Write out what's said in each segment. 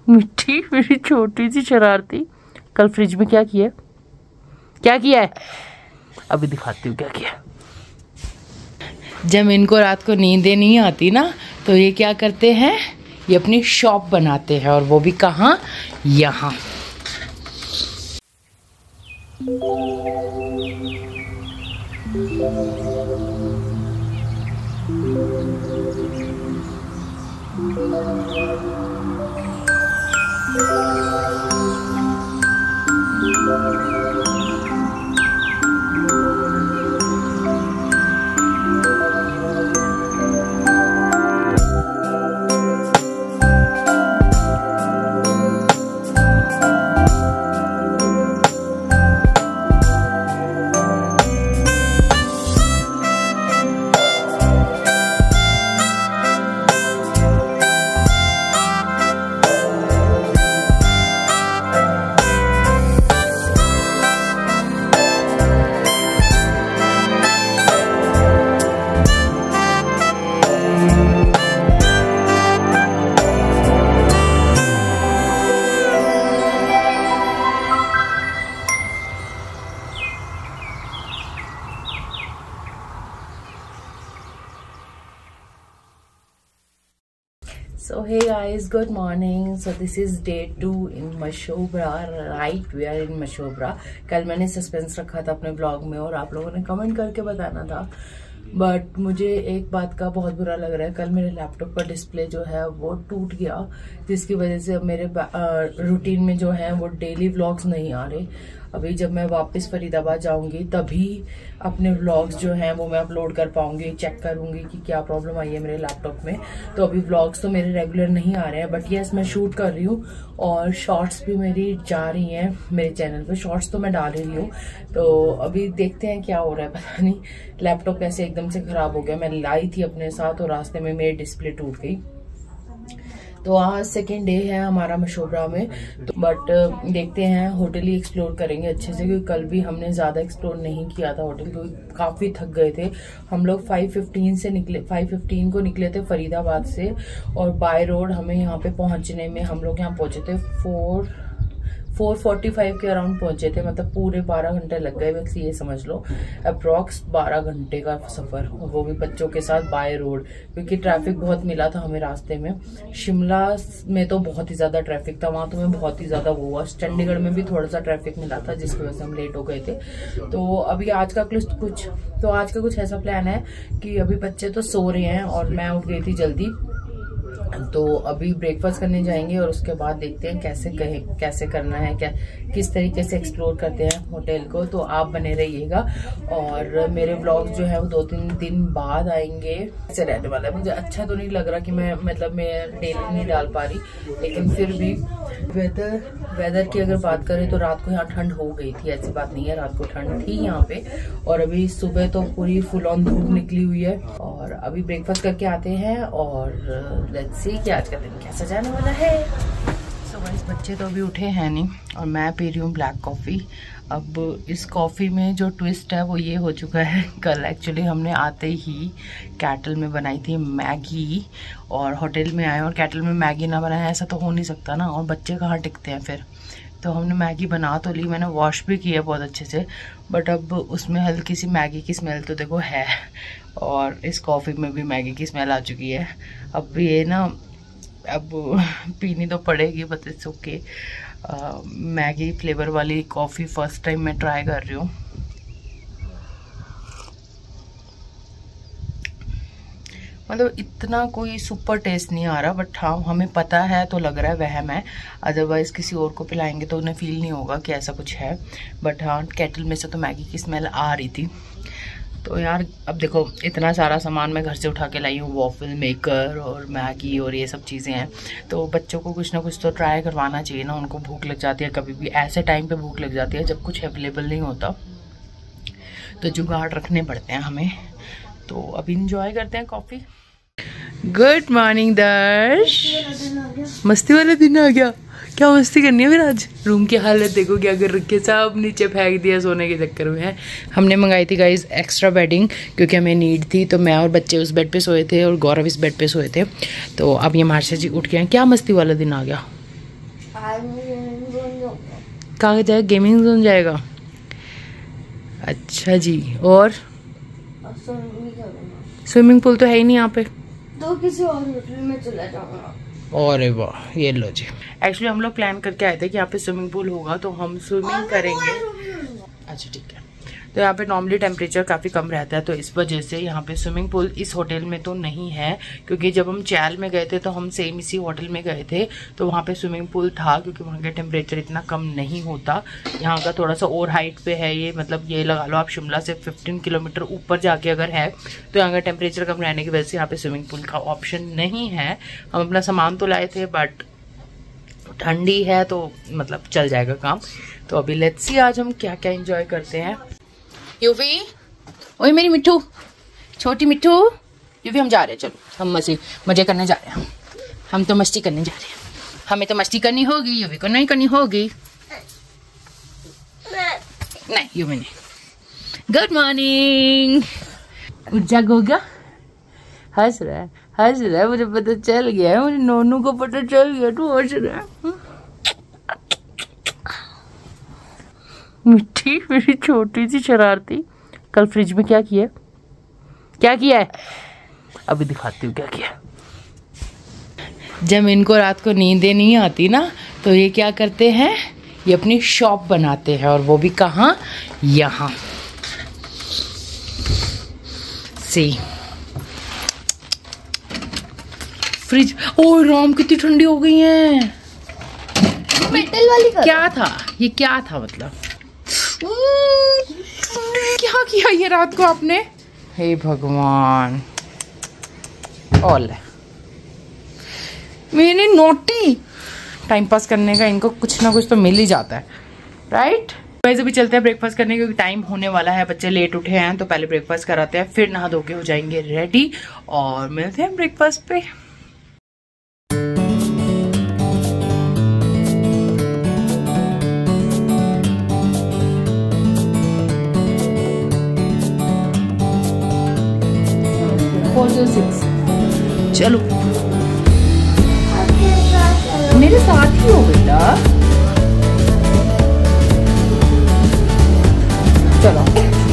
मिट्टी मेरी छोटी सी शरारती। कल फ्रिज में क्या किया है अभी दिखाती हूँ क्या किया। जब इनको रात को नींदें नहीं आती ना तो ये क्या करते हैं, ये अपनी शॉप बनाते हैं, और वो भी कहाँ, यहाँ। So hey guys, good morning. So this is day 2 in Mashobra. Right, we are in Mashobra. कल मैंने सस्पेंस रखा था अपने ब्लॉग में और आप लोगों ने कमेंट करके बताना था, बट मुझे एक बात का बहुत बुरा लग रहा है। कल मेरे लैपटॉप का डिस्प्ले जो है वो टूट गया, जिसकी वजह से अब मेरे रूटीन में जो है वो डेली व्लॉग्स नहीं आ रहे। अभी जब मैं वापस फरीदाबाद जाऊंगी तभी अपने व्लॉग्स जो हैं वो मैं अपलोड कर पाऊंगी, चेक करूंगी कि क्या प्रॉब्लम आई है मेरे लैपटॉप में। तो अभी व्लॉग्स तो मेरे रेगुलर नहीं आ रहे हैं, बट यस मैं शूट कर रही हूँ और शॉर्ट्स भी मेरी जा रही हैं मेरे चैनल पे। शॉर्ट्स तो मैं डाल रही हूँ, तो अभी देखते हैं क्या हो रहा है। पता नहीं लैपटॉप कैसे एकदम से खराब हो गया। मैं लाई थी अपने साथ और रास्ते में मेरी डिस्प्ले टूट गई। तो आज सेकेंड डे है हमारा मशोबरा में, तो बट देखते हैं, होटल ही एक्सप्लोर करेंगे अच्छे से, क्योंकि कल भी हमने ज्यादा एक्सप्लोर नहीं किया था होटल, क्योंकि काफी थक गए थे। हम लोग 5:15 को निकले थे फरीदाबाद से, और बाय रोड हमें यहाँ पे पहुंचने में हम लोग यहाँ पहुंचे थे 4:45 के अराउंड पहुंचे थे। मतलब पूरे 12 घंटे लग गए, बस ये समझ लो अप्रॉक्स 12 घंटे का सफर, वो भी बच्चों के साथ बाय रोड, क्योंकि ट्रैफिक बहुत मिला था हमें रास्ते में। शिमला में तो बहुत ही ज्यादा ट्रैफिक था, वहां तो मैं बहुत ही ज्यादा वो हुआ। चंडीगढ़ में भी थोड़ा सा ट्रैफिक मिला था, जिसकी वजह से हम लेट हो गए थे। तो अभी आज का कुछ ऐसा प्लान है कि अभी बच्चे तो सो रहे हैं और मैं उठ गई थी जल्दी, तो अभी ब्रेकफास्ट करने जाएंगे और उसके बाद देखते हैं कैसे करना है, किस तरीके से एक्सप्लोर करते हैं होटल को। तो आप बने रहिएगा, और मेरे व्लॉग जो है वो 2-3 दिन बाद आएंगे। ऐसे रहने वाला है। मुझे अच्छा तो नहीं लग रहा कि मैं डेली नहीं डाल पा रही, लेकिन फिर भी वेदर की अगर बात करें तो रात को यहाँ ठंड हो गई थी, ऐसी बात नहीं है, रात को ठंड थी यहाँ पे। और अभी सुबह तो पूरी फुल ऑन धूप निकली हुई है। और अभी ब्रेकफास्ट करके आते हैं और लेट्स सी कि आज का दिन कैसा जाने वाला है। सो गाइस, बच्चे तो अभी उठे हैं नहीं और मैं पी रही हूँ ब्लैक कॉफ़ी। अब इस कॉफ़ी में जो ट्विस्ट है वो ये हो चुका है, कल एक्चुअली हमने आते ही कैटल में बनाई थी मैगी, और होटल में आए और कैटल में मैगी ना बनाए, ऐसा तो हो नहीं सकता ना, और बच्चे कहाँ टिकते हैं फिर। तो हमने मैगी बना तो ली, मैंने वॉश भी किया बहुत अच्छे से, बट अब उसमें हल्की सी मैगी की स्मेल तो देखो है, और इस कॉफ़ी में भी मैगी की स्मेल आ चुकी है। अब ये ना अब पीनी तो पड़ेगी, but it's okay. Maggi flavour वाली कॉफ़ी फर्स्ट टाइम मैं ट्राई कर रही हूँ। मतलब इतना कोई सुपर टेस्ट नहीं आ रहा, बट हाँ हमें पता है तो लग रहा है वहम है, अदरवाइज़ किसी और को पिलाएंगे तो उन्हें फील नहीं होगा कि ऐसा कुछ है। बट हाँ केटल में से तो मैगी की स्मेल आ रही थी। तो यार अब देखो इतना सारा सामान मैं घर से उठा के लाई हूँ, वॉफल मेकर और मैगी और ये सब चीज़ें हैं। तो बच्चों को कुछ ना कुछ तो ट्राई करवाना चाहिए ना, उनको भूख लग जाती है कभी भी, ऐसे टाइम पे भूख लग जाती है जब कुछ अवेलेबल नहीं होता, तो जुगाड़ रखने पड़ते हैं हमें। तो अभी इंजॉय करते हैं कॉफ़ी। गुड मॉर्निंग दर्श, मस्ती वाला दिन आ गया। क्या मस्ती करनी है फिर आज? रूम की हालत देखो क्या कर रखी है, सब नीचे फेंक दिया सोने के चक्कर में है। हमने मंगाई थी गाइज एक्स्ट्रा बेडिंग, क्योंकि हमें नीड थी। तो मैं और बच्चे उस बेड पे सोए थे और गौरव इस बेड पे सोए थे। तो अब ये मार्शा जी उठ गए हैं। क्या मस्ती वाला दिन आ गया? कहाँ जाएगा? गेमिंग जोन जाएगा। अच्छा जी। और स्विमिंग पूल तो है ही नहीं यहाँ पे, तो किसी और होटल में चला जाऊंगा। अरे वाह, ये लो जी। एक्चुअली हम लोग प्लान करके आए थे कि यहाँ पे स्विमिंग पूल होगा तो हम स्विमिंग करेंगे। अच्छा ठीक है। तो यहाँ पे नॉर्मली टेम्परेचर काफ़ी कम रहता है, तो इस वजह से यहाँ पे स्विमिंग पूल इस होटल में तो नहीं है, क्योंकि जब हम चैल में गए थे तो हम सेम इसी होटल में गए थे तो वहाँ पे स्विमिंग पूल था, क्योंकि वहाँ का टेम्परेचर इतना कम नहीं होता। यहाँ का थोड़ा सा और हाइट पे है ये, मतलब ये लगा लो आप शिमला से 15 किलोमीटर ऊपर जाके अगर है तो यहाँ का टेम्परेचर कम रहने की वजह से यहाँ पे स्विमिंग पूल का ऑप्शन नहीं है। हम अपना सामान तो लाए थे बट ठंडी है तो मतलब चल जाएगा काम। तो अभी लेट्स सी आज हम क्या क्या एंजॉय करते हैं। यूवी, ओए मेरी मिट्टू, छोटी मिट्टू। यूवी हम जा रहे हैं, चलो हम मजे करने जा रहे हैं। हम तो मस्ती करने जा रहे हैं, हमें तो मस्ती करनी होगी, यूवी को नहीं करनी होगी। नहीं यूवी नहीं। Good morning. जग हो गया? हंस रहा है, मुझे पता चल गया है, मुझे नोनू को पता चल गया तू हंस रहा है। मिट्टी मेरी छोटी सी शरारती, कल फ्रिज में क्या किया है अभी दिखाती हूँ क्या किया। जब इनको रात को नींदें नहीं आती ना तो ये क्या करते हैं, ये अपनी शॉप बनाते हैं, और वो भी कहाँ, यहाँ सी फ्रिज। ओ राम, कितनी ठंडी हो गई है। मेटल वाली क्या था ये, क्या था मतलब क्या किया ये रात को आपने? हे भगवान, ऑल मैंने नोटी। टाइम पास करने का इनको कुछ ना कुछ तो मिल ही जाता है, राइट? वैसे भी चलते हैं ब्रेकफास्ट करने, क्योंकि टाइम होने वाला है, बच्चे लेट उठे हैं तो पहले ब्रेकफास्ट कराते हैं, फिर नहा धो के हो जाएंगे रेडी और मिलते हैं ब्रेकफास्ट पे। चलो मेरे साथ ही हो बेटा, चलो।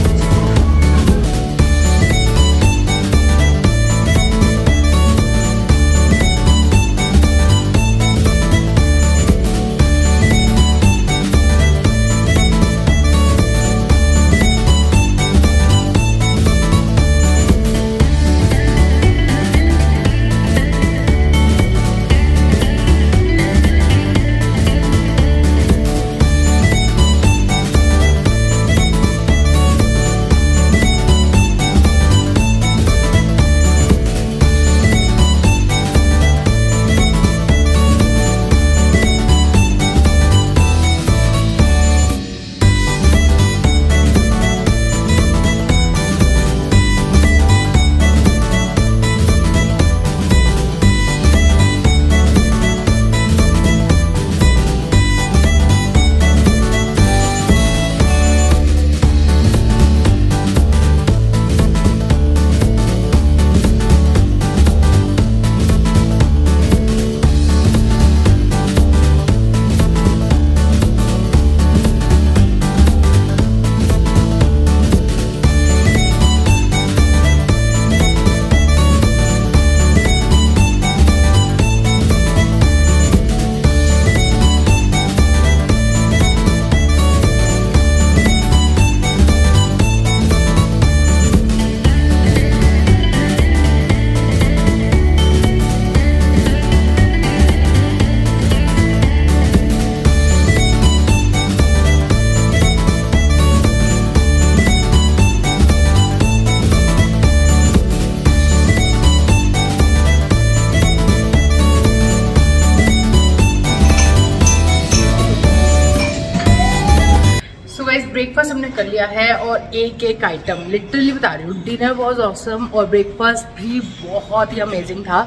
ब्रेकफास्ट हमने कर लिया है और एक आइटम लिटरली बता रही हूँ, डिनर वाज ऑसम और ब्रेकफास्ट भी बहुत ही अमेजिंग था।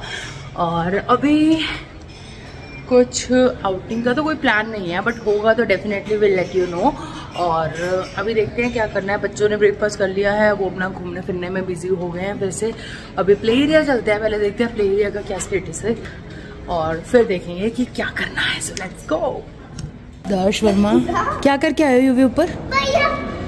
और अभी कुछ आउटिंग का तो कोई प्लान नहीं है, बट होगा तो definitely will let you know. और अभी देखते हैं क्या करना है। बच्चों ने ब्रेकफास्ट कर लिया है, वो अपना घूमने फिरने में बिजी हो गए हैं। वैसे अभी प्ले एरिया चलते हैं, पहले देखते हैं प्ले एरिया का क्या स्टेटस है और फिर देखेंगे कि क्या करना है। So let's go. Darsh Verma क्या करके आए हो यूवी ऊपर? भैया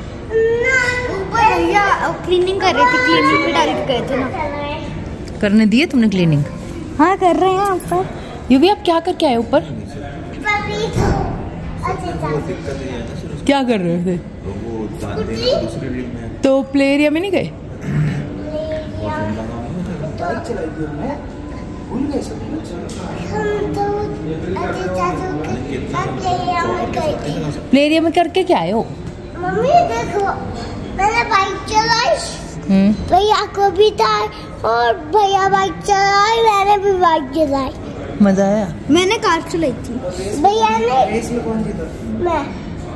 क्लीनिंग कर रहे थे, क्लीनिंग पे डायरेक्ट गए थे ना। करने दिए तुमने क्लीनिंग? हाँ कर रहे हैं ऊपर। यूवी आप क्या करके आए ऊपर? क्या कर रहे थे? तो प्ले एरिया में नहीं गए? प्ले एरिया में करके क्या आए हो? मम्मी देखो, मैंने बाइक चलाई, भैया को भी था और भैया बाइक चलाई, मैंने भी बाइक चलाई। मजा आया? मैंने कार चलाई थी, भैया ने। मैं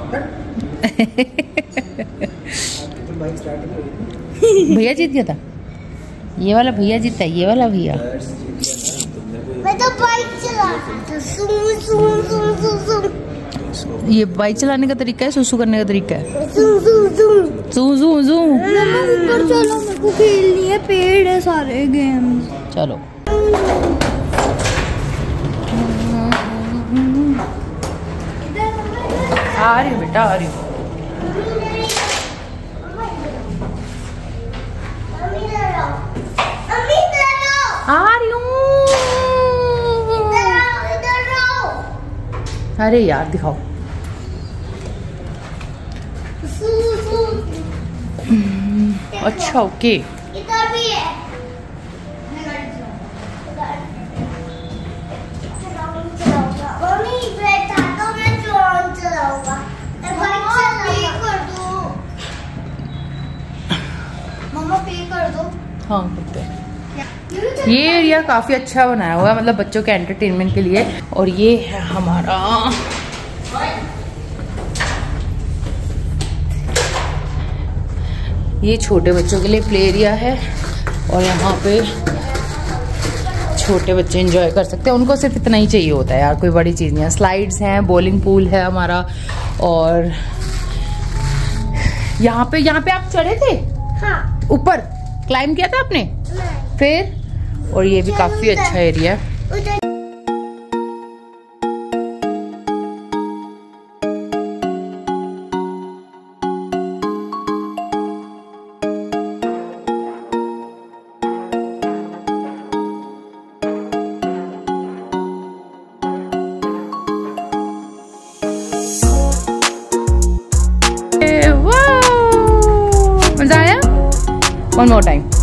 भैया जीत गया था। ये वाला भैया जीता है, ये वाला भैया। मैं तो बाइक चला था, सुम सुम सुम सुम सुम। ये बाइक चलाने का तरीका है, सुसु करने का तरीका है। सुम सुम सुम जू जू जू। ऊपर चलो, मेरे को खेलनी है, पेड़ है सारे गेम। चलो आ रही हूँ बेटा, आ रही हूँ। आ रही हूँ। अरे यार दिखाओ। अच्छा ओके। इधर भी है। मम्मी बैठा तो मैं ड्रोन चलाऊंगा। मम्मा पे कर दो। हाँ करते हैं। ये एरिया काफी अच्छा बनाया हुआ है, मतलब बच्चों के एंटरटेनमेंट के लिए। और ये है हमारा ये छोटे बच्चों के लिए प्ले एरिया है। और यहाँ पे छोटे बच्चे एंजॉय कर सकते हैं, उनको सिर्फ इतना ही चाहिए होता है यार, कोई बड़ी चीज नहीं है। स्लाइड्स हैं, बॉलिंग पूल है हमारा। और यहाँ पे आप चढ़े थे? हाँ। ऊपर क्लाइम किया था आपने? फिर और ये भी काफी अच्छा एरिया है। मजा आया? One more time.